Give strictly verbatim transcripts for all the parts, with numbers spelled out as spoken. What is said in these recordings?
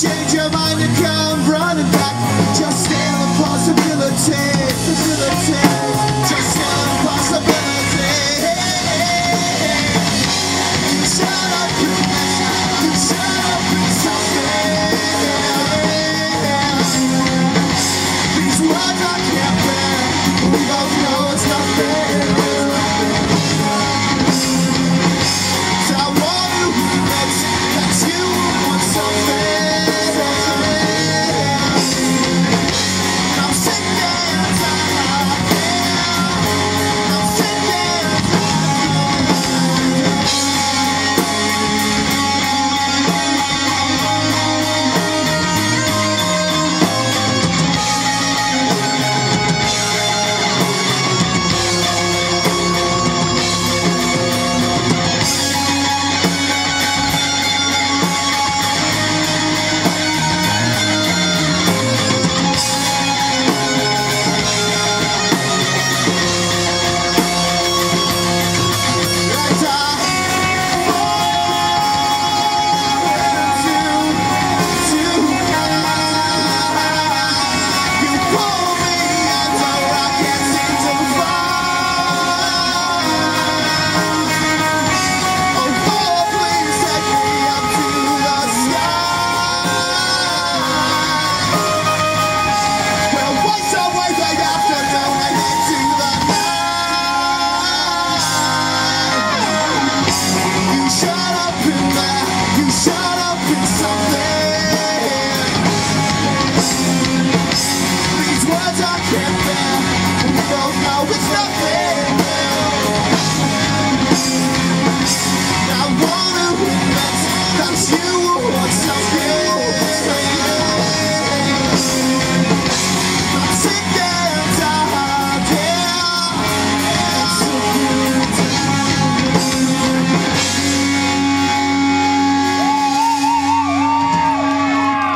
change your mind and come running back. Just still a possibility, possibility. Just still a possibility. You shut up and you shut up and something. These words I can't bear. We both know it's nothing. So I want to admit that you want something. I'm sick and tired. I'm sick and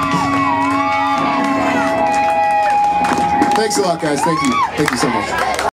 Thanks a lot, guys. Thank you. Thank you so much.